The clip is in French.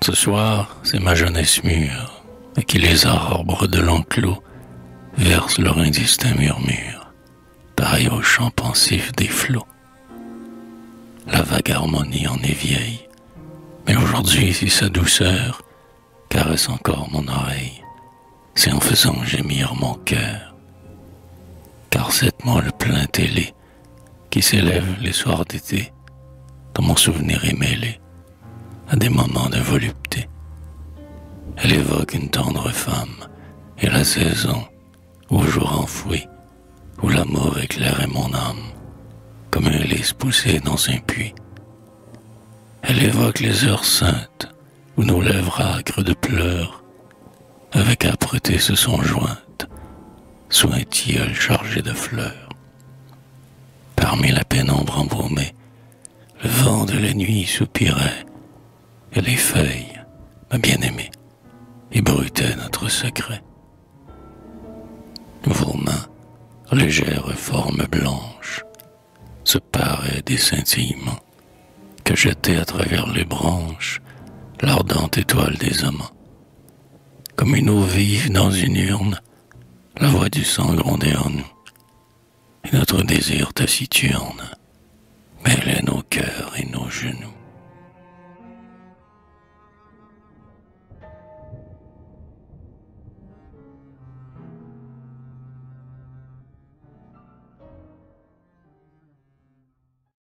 Ce soir, c'est ma jeunesse mûre, et qui les arbres de l'enclos versent leur indistinct murmure, pareil au chant pensif des flots. La vague harmonie en est vieille, mais aujourd'hui, si sa douceur caresse encore mon oreille, c'est en faisant gémir mon cœur. Car cette molle plainte ailée qui s'élève les soirs d'été, dans mon souvenir est mêlée à des moments de volupté. Elle évoque une tendre femme et la saison au jour enfoui, où l'amour éclairait mon âme comme un lys poussé dans un puits. Elle évoque les heures saintes où nos lèvres âcres de pleurs avec âpreté se sont jointes sous un tilleul chargé de fleurs. Parmi la pénombre embaumée, le vent de la nuit soupirait et les feuilles, ma bien-aimée, ébruitaient notre secret. Vos mains, légères formes blanches, se paraient des scintillements que jetait à travers les branches l'ardente étoile des amants. Comme une eau vive dans une urne, la voix du sang grondait en nous, et notre désir taciturne mêlait nos cœurs et nos genoux.